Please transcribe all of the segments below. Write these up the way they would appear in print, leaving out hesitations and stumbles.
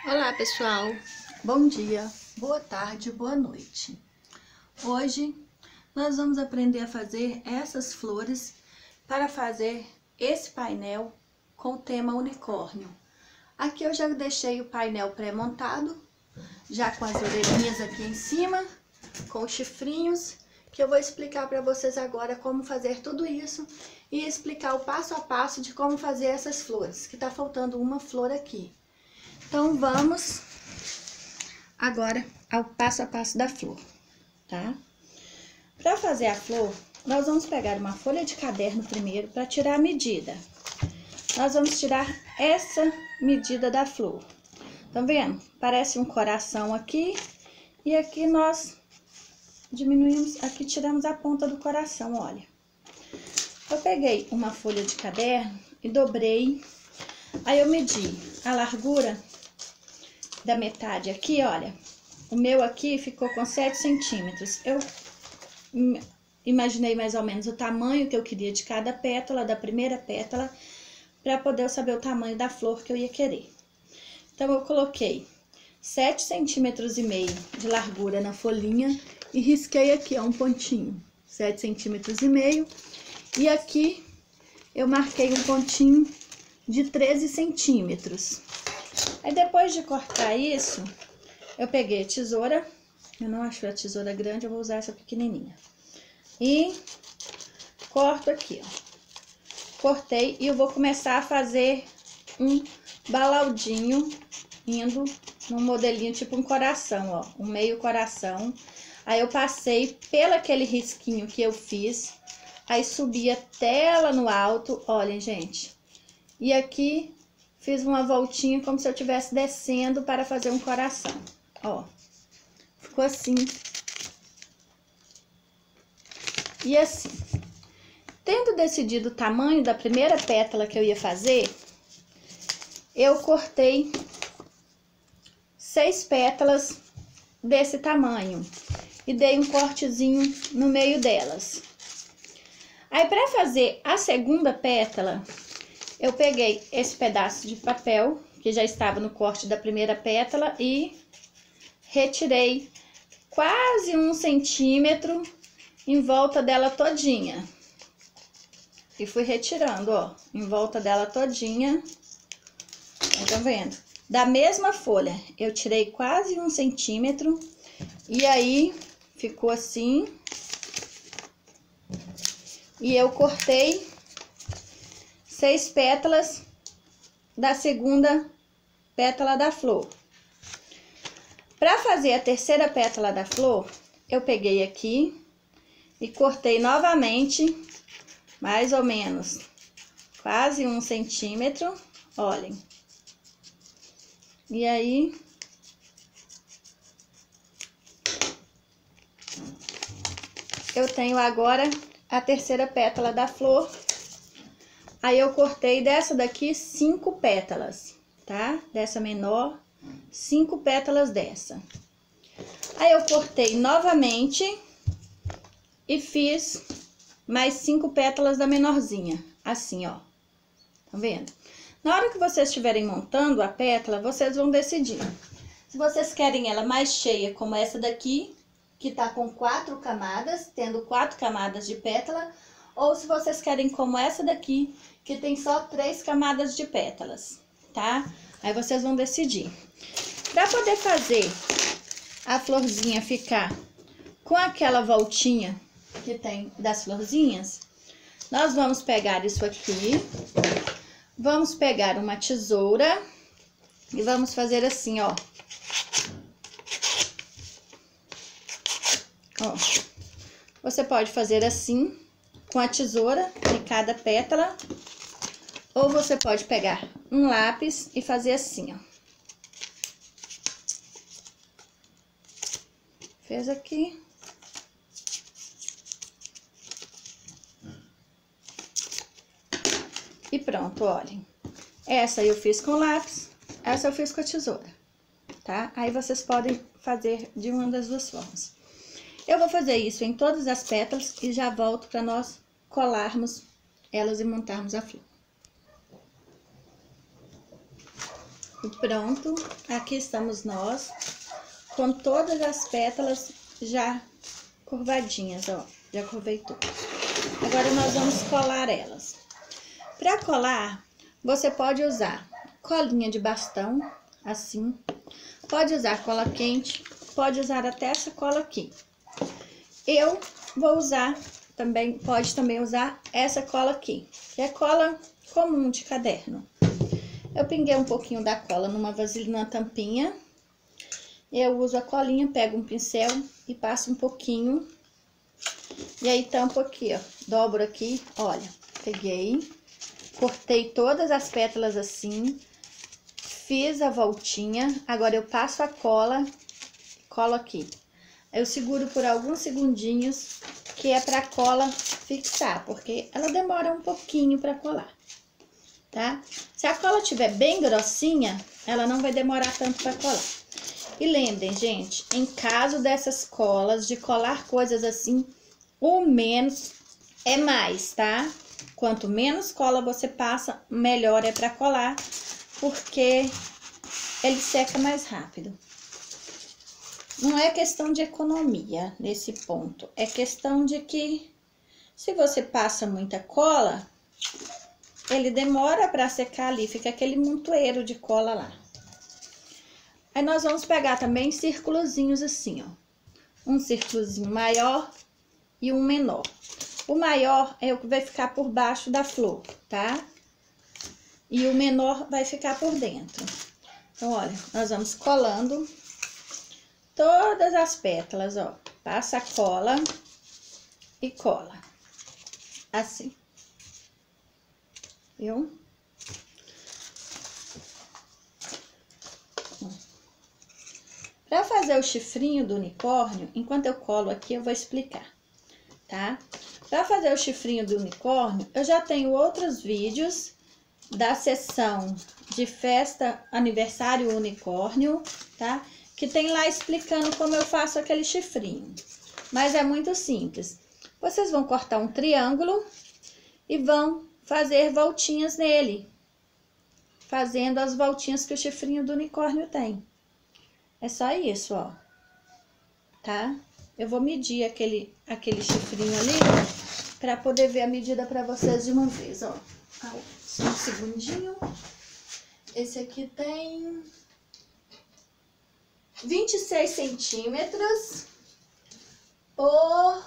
Olá, pessoal. Bom dia, boa tarde, boa noite. Hoje nós vamos aprender a fazer essas flores para fazer esse painel com o tema unicórnio. Aqui eu já deixei o painel pré-montado, já com as orelhinhas aqui em cima, com os chifrinhos, que eu vou explicar para vocês agora como fazer tudo isso e explicar o passo a passo de como fazer essas flores, que tá faltando uma flor aqui. Então vamos agora ao passo a passo da flor, tá? Para fazer a flor, nós vamos pegar uma folha de caderno primeiro para tirar a medida. Nós vamos tirar essa medida da flor. Tá vendo? Parece um coração aqui e aqui nós diminuímos, aqui tiramos a ponta do coração, olha. Eu peguei uma folha de caderno e dobrei, aí eu medi a largura da metade aqui, olha. O meu aqui ficou com 7 centímetros. Eu imaginei mais ou menos o tamanho que eu queria de cada pétala, da primeira pétala, para poder saber o tamanho da flor que eu ia querer. Então, eu coloquei 7 centímetros e meio de largura na folhinha e risquei aqui, ó, um pontinho, 7 centímetros e meio. E aqui eu marquei um pontinho de 13 centímetros. Aí, depois de cortar isso, eu peguei a tesoura. Eu não acho a tesoura grande, eu vou usar essa pequenininha. E corto aqui, ó. Cortei e eu vou começar a fazer um balaudinho, indo num modelinho tipo um coração, ó. Um meio coração. Aí, eu passei pelo aquele risquinho que eu fiz. Aí, subi até lá no alto, olhem, gente. E aqui fiz uma voltinha como se eu estivesse descendo para fazer um coração, ó. Ficou assim. E assim. Tendo decidido o tamanho da primeira pétala que eu ia fazer, eu cortei 6 pétalas desse tamanho e dei um cortezinho no meio delas. Aí, para fazer a segunda pétala, eu peguei esse pedaço de papel, que já estava no corte da primeira pétala, e retirei quase 1 centímetro em volta dela todinha. E fui retirando, ó, em volta dela todinha. Tá vendo? Da mesma folha, eu tirei quase 1 centímetro, e aí ficou assim. E eu cortei 6 pétalas da segunda pétala da flor. Para fazer a terceira pétala da flor, eu peguei aqui e cortei novamente, mais ou menos, quase 1 centímetro, olhem. E aí, eu tenho agora a terceira pétala da flor. Aí, eu cortei dessa daqui 5 pétalas, tá? Dessa menor, 5 pétalas dessa. Aí, eu cortei novamente e fiz mais 5 pétalas da menorzinha, assim, ó. Tá vendo? Na hora que vocês estiverem montando a pétala, vocês vão decidir. Se vocês querem ela mais cheia, como essa daqui, que tá com 4 camadas, tendo 4 camadas de pétala, ou se vocês querem como essa daqui, que tem só 3 camadas de pétalas, tá? Aí vocês vão decidir. Pra poder fazer a florzinha ficar com aquela voltinha que tem das florzinhas, nós vamos pegar isso aqui, vamos pegar uma tesoura e vamos fazer assim, ó. Ó, você pode fazer assim, com a tesoura de cada pétala, ou você pode pegar um lápis e fazer assim, ó. Fez aqui. E pronto, olhem. Essa eu fiz com lápis, essa eu fiz com a tesoura, tá? Aí vocês podem fazer de uma das duas formas. Eu vou fazer isso em todas as pétalas e já volto para nós colarmos elas e montarmos a flor. E pronto, aqui estamos nós, com todas as pétalas já curvadinhas, ó. Já curvei tudo. Agora nós vamos colar elas. Para colar, você pode usar colinha de bastão, assim. Pode usar cola quente, pode usar até essa cola aqui. Eu vou usar também, pode também usar essa cola aqui, que é cola comum de caderno. Eu pinguei um pouquinho da cola numa vasilha, na tampinha. Eu uso a colinha, pego um pincel e passo um pouquinho. E aí tampo aqui, ó, dobro aqui, olha, peguei, cortei todas as pétalas assim, fiz a voltinha, agora eu passo a cola, colo aqui. Eu seguro por alguns segundinhos, que é pra cola fixar, porque ela demora um pouquinho pra colar, tá? Se a cola estiver bem grossinha, ela não vai demorar tanto pra colar. E lembrem, gente, em caso dessas colas, de colar coisas assim, o menos é mais, tá? Quanto menos cola você passa, melhor é pra colar, porque ele seca mais rápido. Não é questão de economia nesse ponto, é questão de que se você passa muita cola, ele demora para secar ali, fica aquele montoeiro de cola lá. Aí nós vamos pegar também círculozinhos assim, ó. Um círculozinho maior e um menor. O maior é o que vai ficar por baixo da flor, tá? E o menor vai ficar por dentro. Então, olha, nós vamos colando todas as pétalas, ó. Passa a cola e cola. Assim. Viu? Para fazer o chifrinho do unicórnio, enquanto eu colo aqui, eu vou explicar, tá? Para fazer o chifrinho do unicórnio, eu já tenho outros vídeos da sessão de festa aniversário unicórnio, tá? Que tem lá explicando como eu faço aquele chifrinho. Mas é muito simples. Vocês vão cortar um triângulo e vão fazer voltinhas nele. Fazendo as voltinhas que o chifrinho do unicórnio tem. É só isso, ó. Tá? Eu vou medir aquele chifrinho ali para poder ver a medida para vocês de uma vez, ó. Só um segundinho. Esse aqui tem 26 centímetros por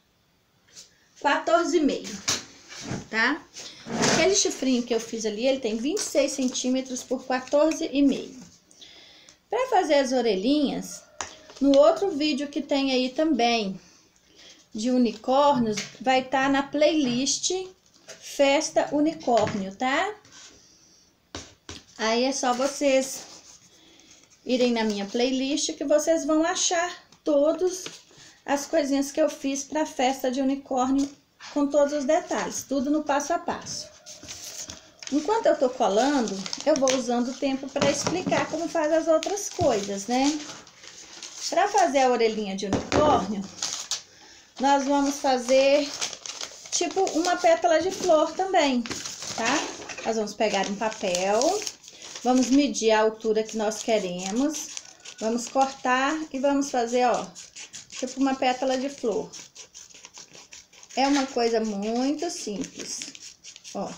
14,5, tá? Aquele chifrinho que eu fiz ali, ele tem 26 centímetros por 14,5. Para fazer as orelhinhas, no outro vídeo que tem aí também, de unicórnios, vai estar na playlist Festa Unicórnio, tá? Aí é só vocês irem na minha playlist que vocês vão achar todas as coisinhas que eu fiz para a festa de unicórnio, com todos os detalhes, tudo no passo a passo. Enquanto eu tô colando, eu vou usando o tempo para explicar como faz as outras coisas, né? Para fazer a orelhinha de unicórnio, nós vamos fazer tipo uma pétala de flor também, tá? Nós vamos pegar um papel, vamos medir a altura que nós queremos, vamos cortar e vamos fazer, ó, tipo uma pétala de flor. É uma coisa muito simples, ó.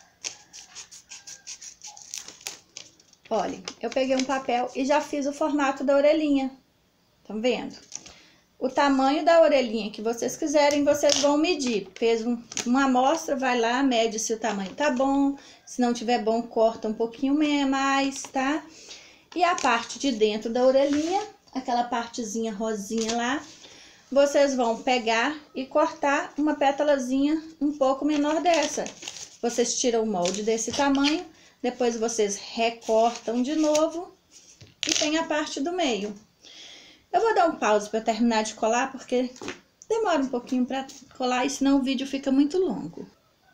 Olha, eu peguei um papel e já fiz o formato da orelhinha, tá vendo? O tamanho da orelhinha que vocês quiserem, vocês vão medir. Fez uma amostra, vai lá, mede se o tamanho tá bom. Se não tiver bom, corta um pouquinho mais, tá? E a parte de dentro da orelhinha, aquela partezinha rosinha lá, vocês vão pegar e cortar uma pétalazinha um pouco menor dessa. Vocês tiram o molde desse tamanho, depois vocês recortam de novo e tem a parte do meio. Eu vou dar um pause para terminar de colar, porque demora um pouquinho para colar e senão o vídeo fica muito longo.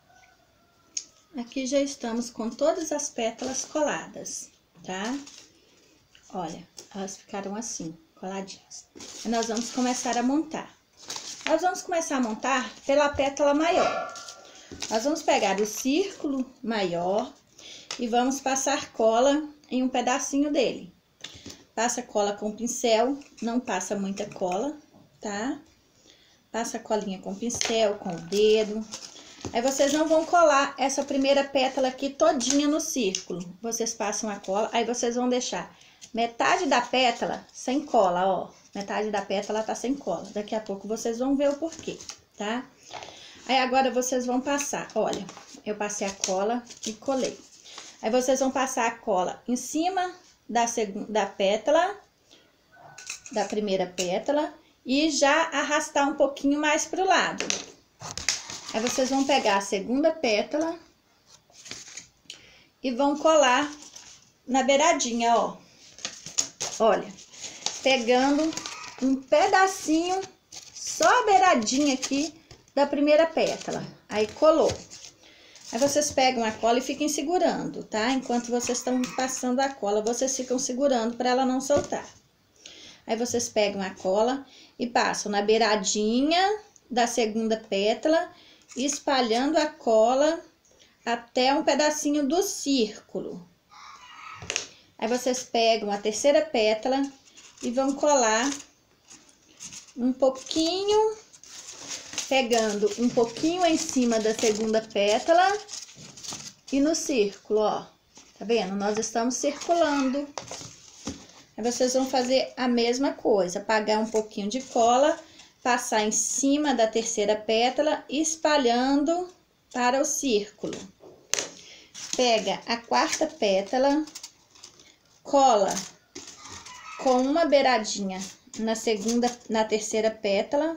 Aqui já estamos com todas as pétalas coladas, tá? Olha, elas ficaram assim, coladinhas. E nós vamos começar a montar. Nós vamos começar a montar pela pétala maior. Nós vamos pegar o círculo maior e vamos passar cola em um pedacinho dele. Passa cola com pincel, não passa muita cola, tá? Passa a colinha com pincel, com o dedo. Aí vocês não vão colar essa primeira pétala aqui todinha no círculo. Vocês passam a cola, aí vocês vão deixar metade da pétala sem cola, ó. Metade da pétala tá sem cola. Daqui a pouco vocês vão ver o porquê, tá? Aí agora vocês vão passar, olha, eu passei a cola e colei. Aí vocês vão passar a cola em cima da pétala, da primeira pétala, e já arrastar um pouquinho mais pro lado. Aí vocês vão pegar a segunda pétala e vão colar na beiradinha, ó. Olha, pegando um pedacinho, só a beiradinha aqui da primeira pétala. Aí colou. Aí vocês pegam a cola e fiquem segurando, tá? Enquanto vocês estão passando a cola, vocês ficam segurando para ela não soltar. Aí vocês pegam a cola e passam na beiradinha da segunda pétala, espalhando a cola até um pedacinho do círculo. Aí vocês pegam a terceira pétala e vão colar um pouquinho, pegando um pouquinho em cima da segunda pétala e no círculo, ó. Tá vendo? Nós estamos circulando. Aí vocês vão fazer a mesma coisa, apagar um pouquinho de cola, passar em cima da terceira pétala, espalhando para o círculo. Pega a quarta pétala, cola com uma beiradinha na terceira pétala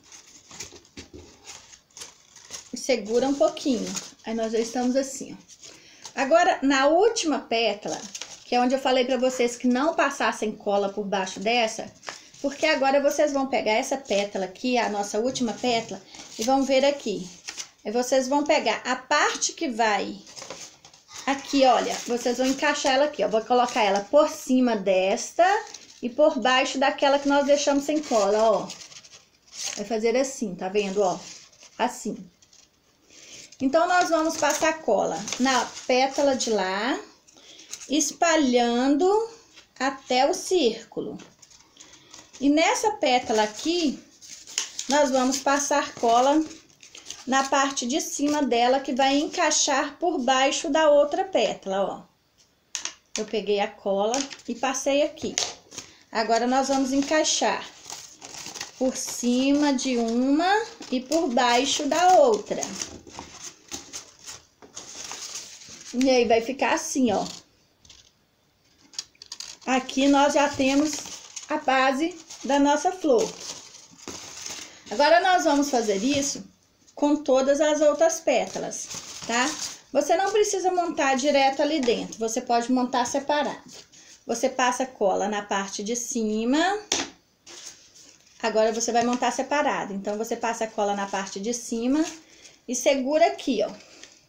e segura um pouquinho. Aí nós já estamos assim, ó. Agora, na última pétala, que é onde eu falei pra vocês que não passassem cola por baixo dessa, porque agora vocês vão pegar essa pétala aqui, a nossa última pétala, e vão ver aqui. Aí vocês vão pegar a parte que vai aqui, olha, vocês vão encaixar ela aqui, ó. Vou colocar ela por cima desta e por baixo daquela que nós deixamos sem cola, ó. Vai fazer assim, tá vendo, ó? Assim. Então, nós vamos passar cola na pétala de lá, espalhando até o círculo. E nessa pétala aqui, nós vamos passar cola na parte de cima dela, que vai encaixar por baixo da outra pétala, ó. Eu peguei a cola e passei aqui. Agora, nós vamos encaixar por cima de uma e por baixo da outra. E aí, vai ficar assim, ó. Aqui nós já temos a base da nossa flor. Agora, nós vamos fazer isso com todas as outras pétalas, tá? Você não precisa montar direto ali dentro, você pode montar separado. Você passa cola na parte de cima. Agora, você vai montar separado. Então, você passa a cola na parte de cima e segura aqui, ó.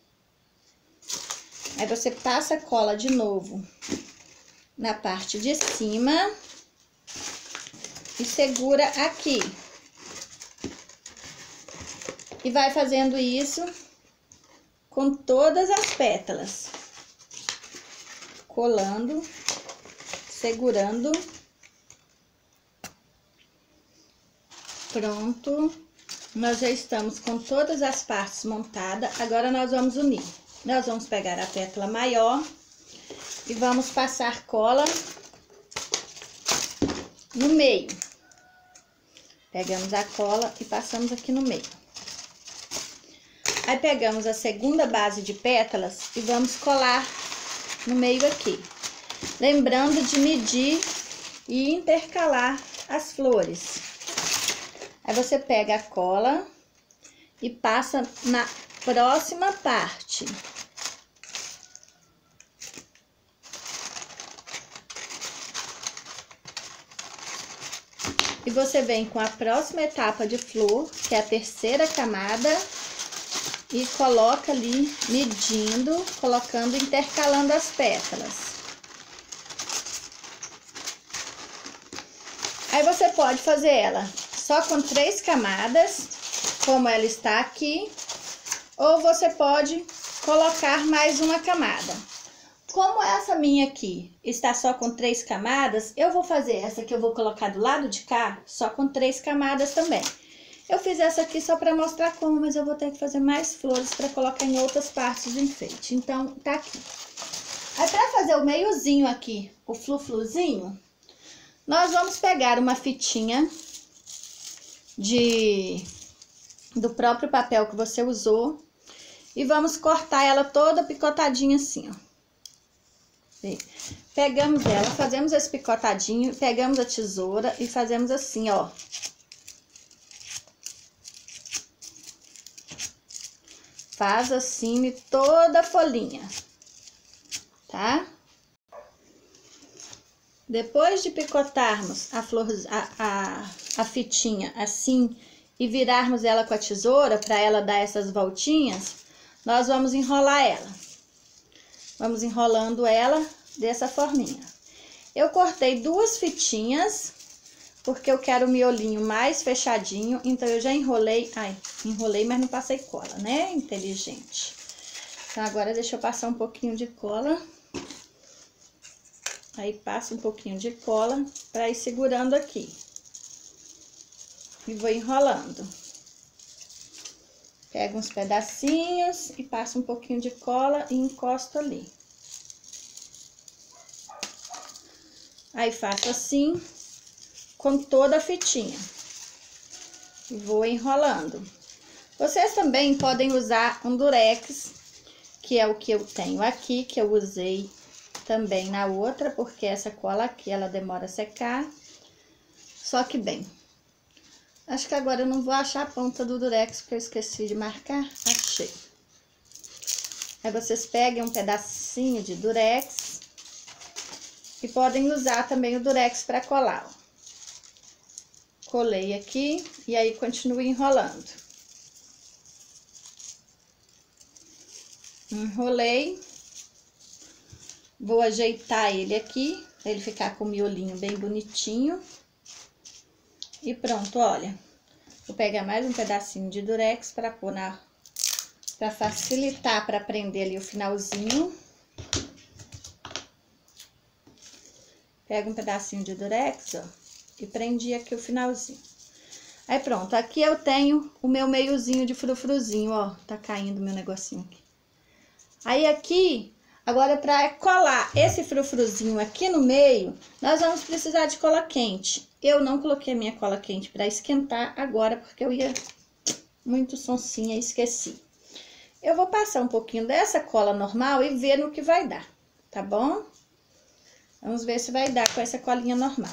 Aí, você passa a cola de novo na parte de cima e segura aqui. E vai fazendo isso com todas as pétalas. Colando, segurando. Pronto. Nós já estamos com todas as partes montadas. Agora, nós vamos unir. Nós vamos pegar a pétala maior e vamos passar cola no meio. Pegamos a cola e passamos aqui no meio. Aí, pegamos a segunda base de pétalas e vamos colar no meio aqui. Lembrando de medir e intercalar as flores. Aí, você pega a cola e passa na próxima parte. E você vem com a próxima etapa de flor, que é a terceira camada, e coloca ali, medindo, colocando, intercalando as pétalas. Aí, você pode fazer ela só com 3 camadas, como ela está aqui, ou você pode colocar mais uma camada. como essa minha aqui está só com 3 camadas, eu vou fazer essa que eu vou colocar do lado de cá, só com 3 camadas também. Eu fiz essa aqui só para mostrar como, mas eu vou ter que fazer mais flores para colocar em outras partes do enfeite. Então, tá aqui. Aí, para fazer o meiozinho aqui, o flu-fluzinho, nós vamos pegar uma fitinha do próprio papel que você usou e vamos cortar ela toda picotadinha assim, ó. Pegamos ela, fazemos esse picotadinho, pegamos a tesoura e fazemos assim, ó. Faz assim em toda a folhinha, tá? Depois de picotarmos a fitinha assim e virarmos ela com a tesoura para ela dar essas voltinhas, nós vamos enrolar ela. Vamos enrolando ela dessa forminha. Eu cortei 2 fitinhas, porque eu quero o miolinho mais fechadinho, então eu já enrolei. Ai, enrolei, mas não passei cola, né? Inteligente. Então, agora deixa eu passar um pouquinho de cola. Aí, passa um pouquinho de cola para ir segurando aqui. E vou enrolando. Pego uns pedacinhos e passo um pouquinho de cola e encosto ali. Aí, faço assim com toda a fitinha. E vou enrolando. Vocês também podem usar um durex, que é o que eu tenho aqui, que eu usei também na outra, porque essa cola aqui, ela demora a secar. Só que bem, acho que agora eu não vou achar a ponta do durex, porque eu esqueci de marcar. Achei. Aí, vocês peguem um pedacinho de durex e podem usar também o durex para colar, ó. Colei aqui e aí continuo enrolando. Enrolei. Vou ajeitar ele aqui, pra ele ficar com o miolinho bem bonitinho. E pronto, olha. Vou pegar mais um pedacinho de durex para pôr para facilitar para prender ali o finalzinho. Pego um pedacinho de durex, ó, e prendi aqui o finalzinho. Aí pronto, aqui eu tenho o meu meiozinho de frufruzinho, ó, tá caindo meu negocinho aqui. Aí aqui, agora para colar esse frufruzinho aqui no meio, nós vamos precisar de cola quente. Eu não coloquei minha cola quente para esquentar agora, porque eu ia muito sonsinha e esqueci. Eu vou passar um pouquinho dessa cola normal e ver no que vai dar, tá bom? Vamos ver se vai dar com essa colinha normal.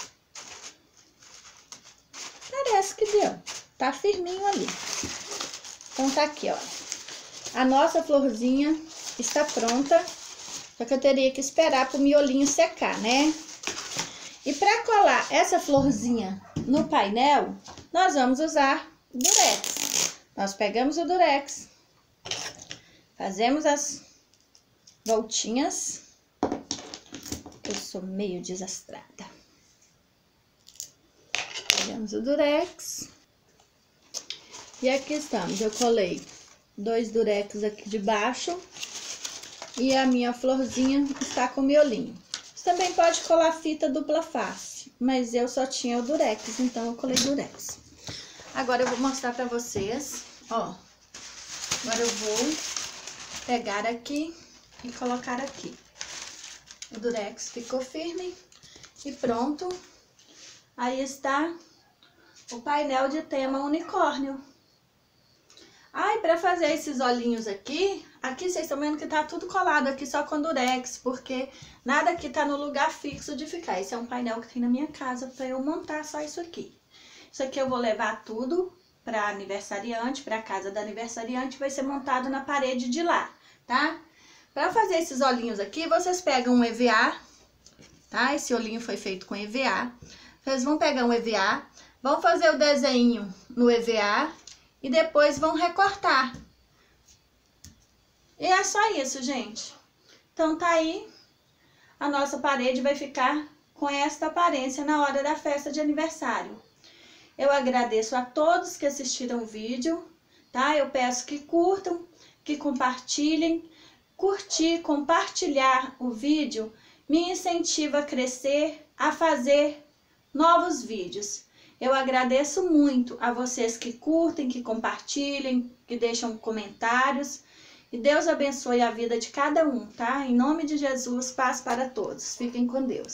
Parece que deu. Tá firminho ali. Então, tá aqui, ó. A nossa florzinha está pronta. Só que eu teria que esperar pro miolinho secar, né? E para colar essa florzinha no painel, nós vamos usar durex. Nós pegamos o durex, fazemos as voltinhas. Eu sou meio desastrada. Pegamos o durex. E aqui estamos. Eu colei 2 durex aqui de baixo. E a minha florzinha está com miolinho. Você também pode colar fita dupla face, mas eu só tinha o durex, então eu colei durex. Agora eu vou mostrar pra vocês, ó. Agora eu vou pegar aqui e colocar aqui. O durex ficou firme e pronto. Aí está o painel de tema unicórnio. Ah, e para fazer esses olhinhos aqui vocês estão vendo que tá tudo colado aqui só com durex, porque nada aqui tá no lugar fixo de ficar. Esse é um painel que tem na minha casa para eu montar só isso aqui. Isso aqui eu vou levar tudo para aniversariante, para casa da aniversariante, vai ser montado na parede de lá, tá? Para fazer esses olhinhos aqui, vocês pegam um EVA, tá? Esse olhinho foi feito com EVA. Vocês vão pegar um EVA, vão fazer o desenho no EVA e depois vão recortar. E é só isso, gente. Então, tá aí. A nossa parede vai ficar com esta aparência na hora da festa de aniversário. Eu agradeço a todos que assistiram o vídeo, tá? Eu peço que curtam, que compartilhem. curtir, compartilhar o vídeo me incentiva a crescer, a fazer novos vídeos. Eu agradeço muito a vocês que curtem, que compartilhem, que deixam comentários. E Deus abençoe a vida de cada um, tá? Em nome de Jesus, paz para todos. Fiquem com Deus.